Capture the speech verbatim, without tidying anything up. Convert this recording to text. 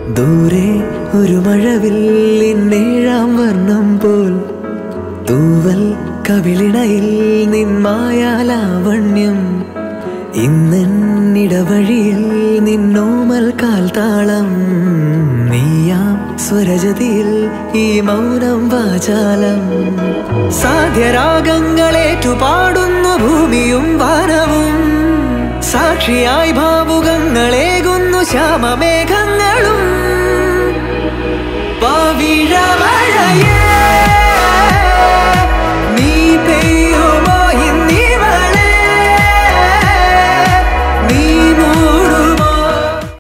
ദൂരെ ഒരു മഴവില്ലിന്നേഴാം വർണ്ണം പോൽ തൂവൽ കവിളിണയിൽ നിന്മായാലാവണ്യം ഇന്നിടവഴിയിൽ നിന്നോമൽ കാൽത്താളം നീയാം സ്വരജതിയിൽ ഈ മൗനം വാചാലം സാധ്യരാഗങ്ങളേറ്റുപാടുന്നു ഭൂമിയും വാനവും സാക്ഷിയായി ഭാവുകങ്ങളേകുന്നു ശ്യാമമേഘങ്ങളും പവിഴമഴയേ